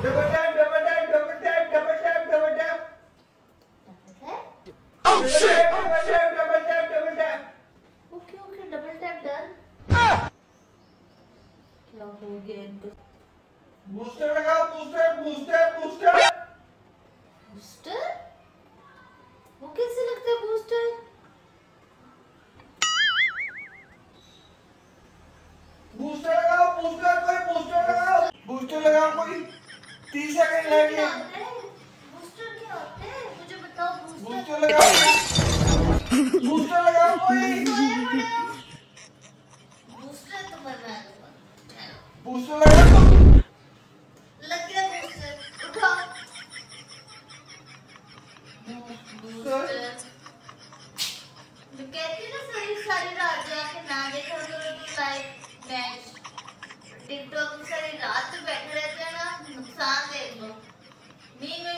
Double tap double tap double tap double tap double tap oh shit double tap double tap double tap. Okay okay double tap done. क्या हो गया इनको? Booster लगाओ booster booster booster booster? वो कैसे लगता है booster? Booster लगाओ बूस्टर कोई बूस्टर लगाओ बूस्टर लगाओ कोई 30 सेकंड रह गए। बूस्टर क्या होते हैं? मुझे बताओ बूस्टर। बूस्टर लगाओ बूस्टर लगाओ कोई बूस्टर तो बना दूंगा। बूस्टर लगाओ। लग गया बूस्टर। उठाओ बूस्टर। मैं कहती हूँ ना सारी रात जाके ना देखा करो लाइव मैच। टिकटॉक में सारी रात तो बैठे रहते हैं ना, नुकसान देख लो। मीम